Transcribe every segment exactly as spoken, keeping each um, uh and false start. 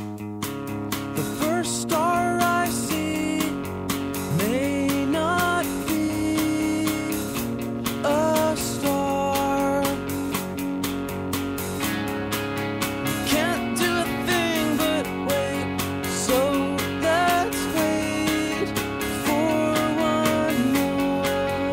The first star I see may not be a star. Can't do a thing but wait, so let's wait for one more.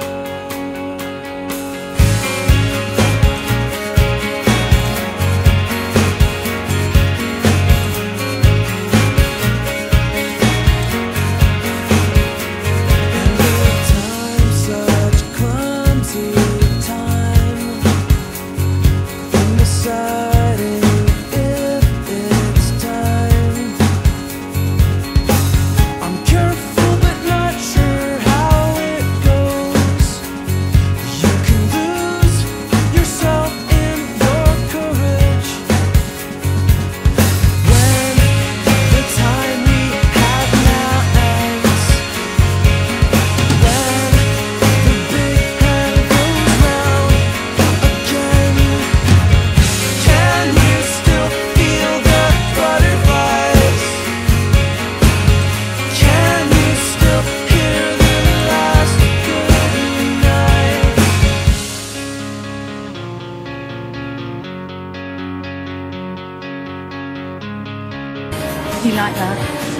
You like that?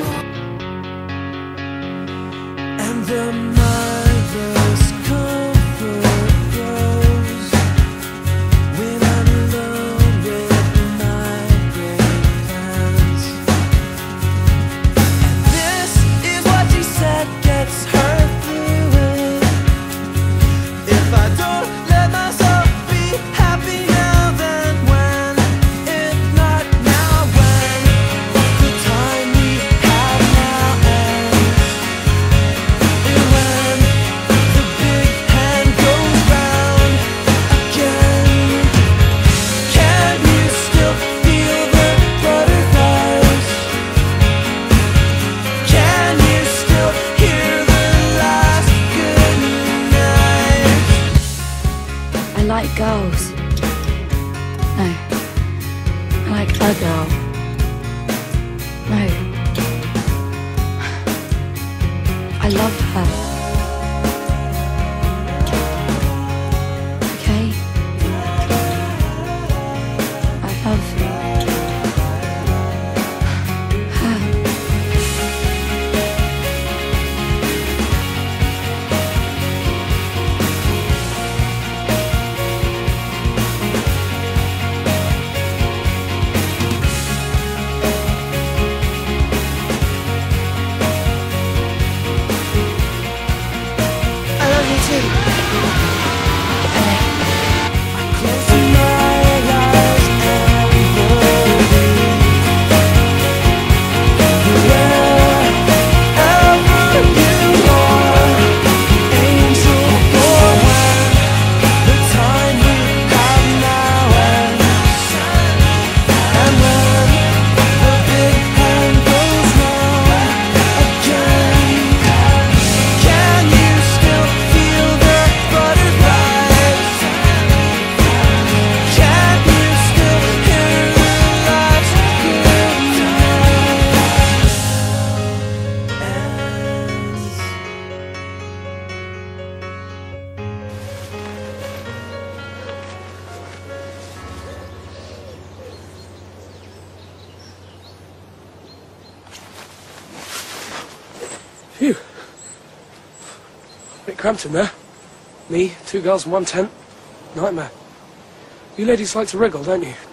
And the mother's comfort grows when I'm alone with my great plans. And this is what she said gets her through it. If I don't let myself be happy now, then when? If not now, when? The time we have now ends. And when the big hand goes round again, can you still feel the butterflies? Can you still hear the last goodnight? I like girls. No. I like a girl. No. I love her. Okay? I love her. I love you too. Close my eyes and believe wherever you are, angel, or when the time we have now ends, and when the big hand goes round again, can you still feel the butterflies? Can you still hear the last goodnight? Phew. Bit cramped in there. Me, two girls and one tent. Nightmare. You ladies like to wriggle, don't you?